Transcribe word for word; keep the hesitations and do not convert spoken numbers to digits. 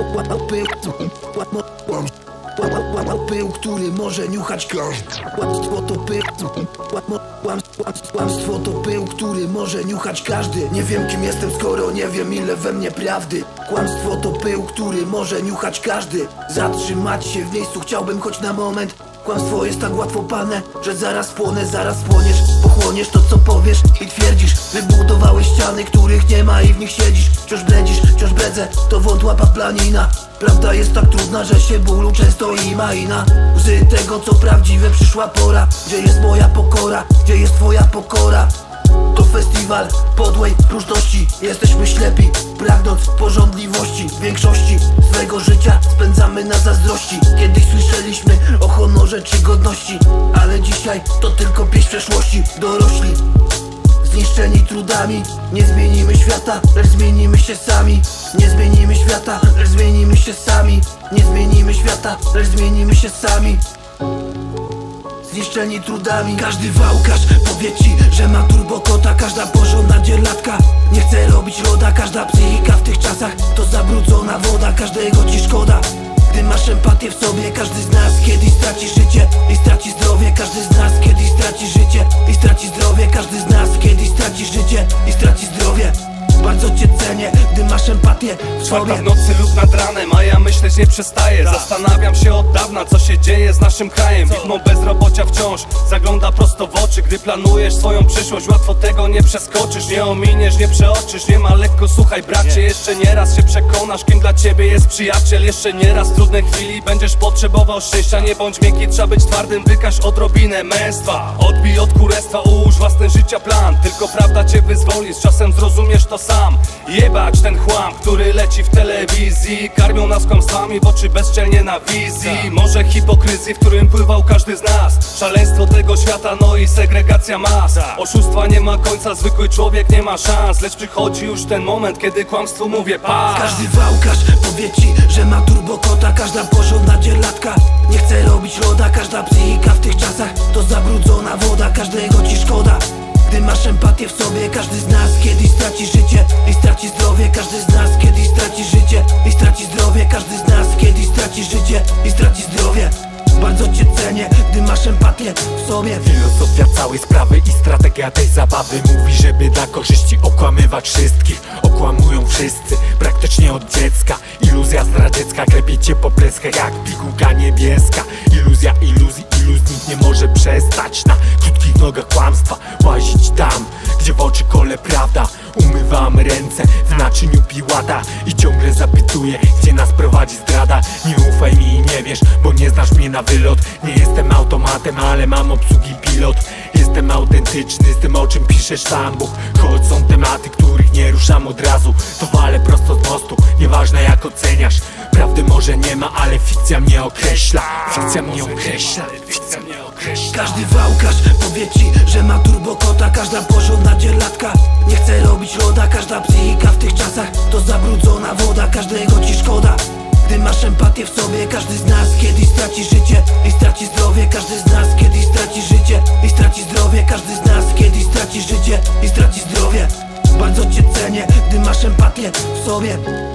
Pył, który może niuchać każdy. Kłamstwo to pył. Kłamstwo to pył, który może niuchać każdy. Nie wiem kim jestem, skoro nie wiem ile we mnie prawdy. Kłamstwo to pył, który może niuchać każdy. Zatrzymać się w miejscu chciałbym choć na moment. Kłamstwo jest tak łatwopalne, że zaraz płonę, zaraz płoniesz. Pochłoniesz to co powiesz i twierdzisz. Wybudowałeś ściany, których nie ma i w nich siedzisz. Wciąż bledzisz, wciąż bredzę, to wątła paplanina. Prawda jest tak trudna, że się bólu często ima i na łzy tego co prawdziwe przyszła pora. Gdzie jest moja pokora? Gdzie jest twoja pokora? To festiwal podłej próżności. Jesteśmy ślepi, pragnąc pożądliwości. W większości swego życia spędzamy na zazdrości. Kiedyś słyszeliśmy o honorze czy godności, ale dzisiaj to tylko pieśń przeszłości. Dorośli, zniszczeni trudami. Nie zmienimy świata, lecz zmienimy się sami. Nie zmienimy świata, lecz zmienimy się sami. Nie zmienimy świata, lecz zmienimy się sami. Zniszczeni trudami. Każdy wałkarz powie ci, że ma turbokota. Każda porządna dzierlatka nie chce robić loda. Każda psychika w tych czasach to zabrudzona woda. Każdego ci szkoda, gdy masz empatię w sobie. Każdy z nas kiedyś straci życie i straci zdrowie. Każdy z nas kiedyś straci życie i straci zdrowie. Każdy z nas kiedyś straci życie i straci zdrowie. Bardzo cię cenię, gdy masz empatię w sobie. Czwarta w nocy lub nad ranem, a ja myśleć nie przestaję. Zastanawiam się od dawna, co się dzieje z naszym krajem. Widmo bezrobocia wciąż zagląda prosto w oczy. Gdy planujesz swoją przyszłość, łatwo tego nie przeskoczysz. Nie ominiesz, nie przeoczysz, nie ma lekko, słuchaj bracie. Jeszcze nieraz się przekonasz, kim dla ciebie jest przyjaciel. Jeszcze nieraz w trudnej chwili będziesz potrzebował szczęścia. Nie bądź miękki, trzeba być twardym, wykaż odrobinę męstwa. Odbij od kurestwa, ułóż własny życia plan. Tylko prawda cię wyzwoli, z czasem zrozumiesz to sam. Jebać ten chłam, który leci w telewizji. Karmią nas kłamstwami, w oczy bezczelnie na wizji. Może hipokryzji, w którym pływał każdy z nas. Szaleństwo tego świata, no i segregacja mas. Oszustwa nie ma końca, zwykły człowiek nie ma szans. Lecz przychodzi już ten moment, kiedy kłamstwu mówię pas. Każdy wałkarz powie ci, że ma turbokota. Każda porządna dzierlatka nie chce robić loda. Każda psychika w tych czasach to zabrudzona woda. Każdego ci szkoda, gdy masz empatię w sobie. Każdy z nas kiedyś straci życie i straci zdrowie. Każdy z nas kiedyś straci życie i straci zdrowie. Każdy z nas kiedyś straci życie i straci zdrowie. Bardzo cię cenię, gdy masz empatię w sobie. Filozofia całej sprawy i strategia tej zabawy mówi, żeby dla korzyści okłamywać wszystkich. Okłamują wszyscy, praktycznie od dziecka. Iluzja zdradziecka klepie cię po pleskach jak pigułka niebieska. Iluzja iluzji, iluzji nikt nie może przestać. Na krótkich nogach kłamstwa łazić tam, gdzie w oczy kole prawda. Umywam ręce w naczyniu Piłata i ciągle zapytuję, gdzie nas prowadzi zdrada. Nie ufaj mi i nie wiesz, bo nie znasz mnie na wylot. Nie jestem automatem, ale mam obsługi pilot. Jestem autentyczny z tym, o czym piszesz tam, Bóg. Choć są tematy, których nie ruszam od razu, to walę prosto z mostu, nieważne jak oceniasz. Prawdy może nie ma, ale fikcja mnie określa. Fikcja mnie określa, fikcja mnie określa. Każdy wałkarz powie ci, że ma turbokota. Każda porządna dzierlatka nie chce robić loda. Każda psychika w tych czasach to zabrudzona woda. Każdego ci szkoda, gdy masz empatię w sobie. Każdy z nas kiedyś straci życie i straci zdrowie. Każdy z nas kiedyś straci życie i straci zdrowie. Każdy z nas kiedyś straci życie i straci zdrowie. Bardzo cię cenię, gdy masz empatię w sobie.